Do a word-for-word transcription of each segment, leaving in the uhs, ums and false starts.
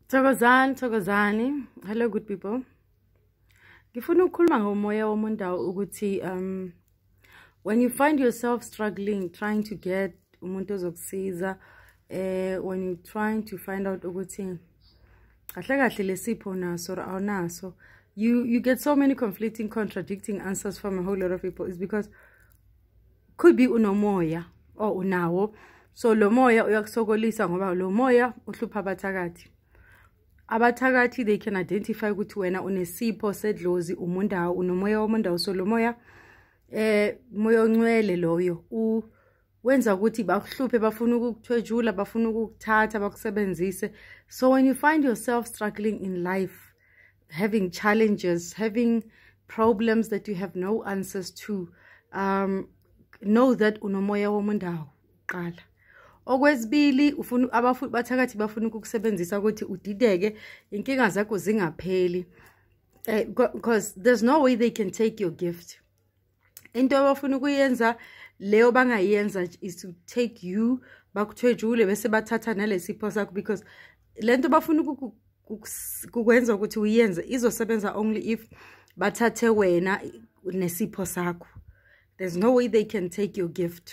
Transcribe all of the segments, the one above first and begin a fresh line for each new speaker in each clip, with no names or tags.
Thokozani, Thokozani. Hello, good people. Ngifuna ukukhuluma ngomoya womuntu ukuthi um when you find yourself struggling trying to get umuntu ozokusiza eh when you trying to find out ukuthi kahle kahle lesipho naso awunaso, you you get so many conflicting, contradicting answers from a whole lot of people. It's because could be unomoya or unawo, so lo moya uyakusokolisa ngoba lo moya uhlupha abathakathi. Abathakathi, they can identify ukuthi wena unesipho sedlozi, umundawo unomoya womundawo, so lo moya eh moya ongcwele loyo u wenza ukuthi bakuhluphe, bafuna ukukuthwejula, bafuna ukukuthatha bakusebenzise. So when you find yourself struggling in life, having challenges, having problems that you have no answers to, um know that unomoya womundawo qala. Okwesibili ufuna abafuthi bathakathi bafuna ukukusebenzisa ukuthi udideke inkinga zakho zingapheli, because there's no way they can take your gift. Into abafuna ukuyenza leyo bangayenza is to take you bakuthwejule bese bathatha nalesipho sakho, because lento bafuna ukukwenza ukuthi uyenze izosebenza only if bathathe wena nesipho sakho. There's no way they can take your gift.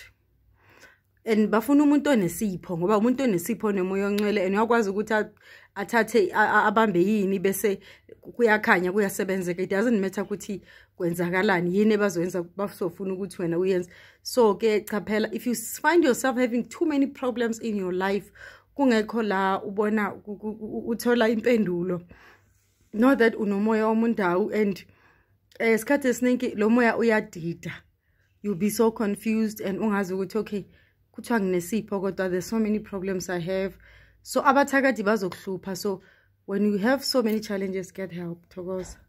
And bafuna umuntu onesipho ngoba umuntu onesipho nemoya ongcwele and uyakwazi ukuthi athathe abambe yini bese kuyakhanya kuyasebenzeka. It doesn't matter ukuthi kwenzakalani yini bazoyenza bafuna ukuthi wena uyenze. So ke chaphela, if you find yourself having too many problems in your life kungekho la ubona uthola impendulo, know that unomoya womundawo and esikhathi esiningi lo moya uyadida. You'll be so confused and ungazi ukuthi okay kuthiwa nginesipho kodwa there's so many problems I have. So abathakathi bazokuhlupha. So when you have so many challenges, get help. Thokoza.